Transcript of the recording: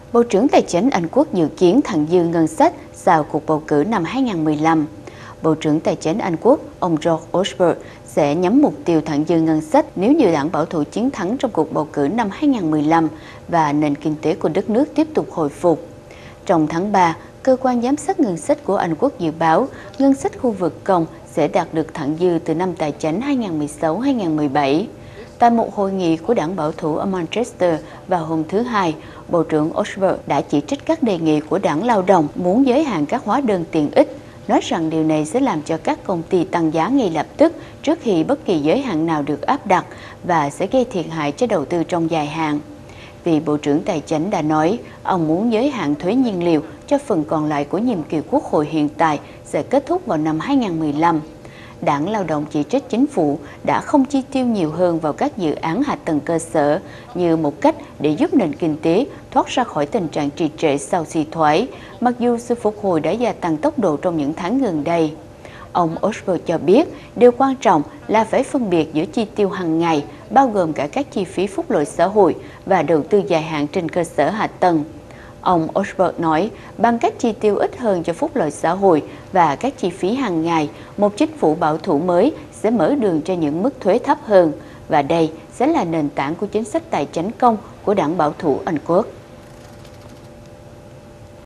Bộ trưởng Tài chính Anh Quốc dự kiến thặng dư ngân sách sau cuộc bầu cử năm 2015. Bộ trưởng Tài chính Anh Quốc, ông George Osborne, sẽ nhắm mục tiêu thặng dư ngân sách nếu như đảng bảo thủ chiến thắng trong cuộc bầu cử năm 2015 và nền kinh tế của đất nước tiếp tục hồi phục. Trong tháng 3, cơ quan giám sát ngân sách của Anh Quốc dự báo ngân sách khu vực công sẽ đạt được thặng dư từ năm tài chính 2016-2017. Tại một hội nghị của đảng bảo thủ ở Manchester vào hôm thứ Hai, Bộ trưởng Osborne đã chỉ trích các đề nghị của đảng Lao động muốn giới hạn các hóa đơn tiện ích, nói rằng điều này sẽ làm cho các công ty tăng giá ngay lập tức trước khi bất kỳ giới hạn nào được áp đặt và sẽ gây thiệt hại cho đầu tư trong dài hạn. Vì Bộ trưởng Tài chính đã nói ông muốn giới hạn thuế nhiên liệu cho phần còn lại của nhiệm kỳ Quốc hội hiện tại sẽ kết thúc vào năm 2015. Đảng Lao động chỉ trích chính phủ đã không chi tiêu nhiều hơn vào các dự án hạ tầng cơ sở như một cách để giúp nền kinh tế thoát ra khỏi tình trạng trì trệ sau suy thoái, mặc dù sự phục hồi đã gia tăng tốc độ trong những tháng gần đây. Ông Osborne cho biết điều quan trọng là phải phân biệt giữa chi tiêu hàng ngày, bao gồm cả các chi phí phúc lợi xã hội và đầu tư dài hạn trên cơ sở hạ tầng. Ông Osborne nói, bằng cách chi tiêu ít hơn cho phúc lợi xã hội và các chi phí hàng ngày, một chính phủ bảo thủ mới sẽ mở đường cho những mức thuế thấp hơn, và đây sẽ là nền tảng của chính sách tài chính công của đảng bảo thủ Anh Quốc.